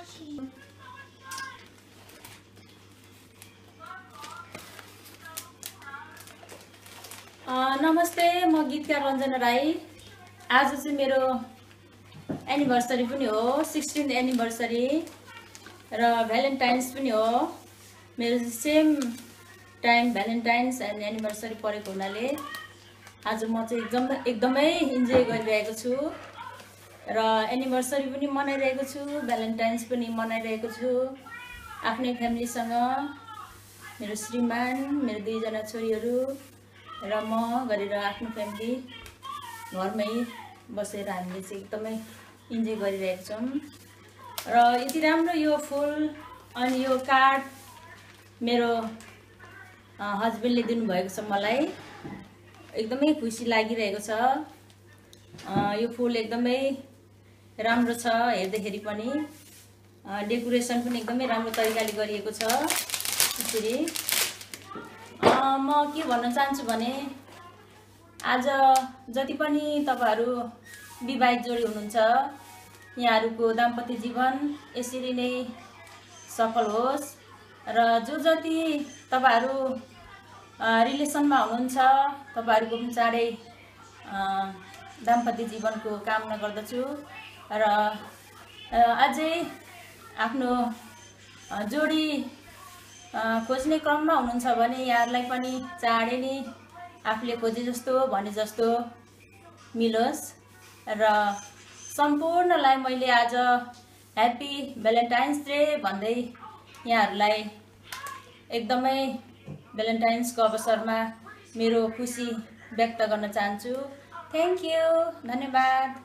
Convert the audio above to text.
नमस्ते, म गीतकार रञ्जना राई। आज चाहिँ मेरो एनिभर्सरी पनि हो, 16th एनिभर्सरी र भ्यालेन्टाइन्स पनि हो। मेरो same time Valentine's and anniversary परेको हुनाले आज म चाहिँ एकदमै इन्जोय गरिरहेको छु र एनिभर्सरी पनि मनाइरहेको छु, भ्यालेन्टाइन्स पनि मनाइरहेको छु आफ्नै फ्यामिलीसँग। मेरो श्रीमान, मेरो 2 जना छोरीहरू र म गरेर आफ्नो फ्यामिली घरमै बसेर हामीले चाहिँ एकदमै इन्जोय गरिरहेको छौँ। र यति राम्रो यो फुल अनि यो कार्ड मेरो हस्बेन्डले दिनुभएको छ मलाई, एकदमै खुसी लागिरहेको छ। यो फुल एकदमै राम्रो छ हेर्दाखेरि पनि, डेकोरेसन पनि एकदमै राम्रो तरिकाले गरिएको छ। यसरी म के भन्न चाहन्छु भने आज जति पनि तपाईहरु विवाहित जोडी हुनुहुन्छ, यहाँहरुको दाम्पत्य जीवन यसरी नै सफल होस् र जो जति तपाईहरु रिलेसनमा हुनुहुन्छ तपाईहरुको पनि चाँडै दाम्पत्य जीवनको कामना गर्दछु र अझै आफ्नो जोडी खोज्ने क्रममा हुनुहुन्छ भने यहाँहरुलाई पनि चाँडै नै आफूले खोजे जस्तो भने जस्तो मिलोस् र सम्पूर्णलाई मैले आज ह्यापी भ्यालेन्टाइन्स डे भन्दै यहाँहरुलाई एकदमै भ्यालेन्टाइन्सको अवसरमा मेरो खुसी व्यक्त गर्न चाहन्छु। थ्यांक यू, धन्यवाद।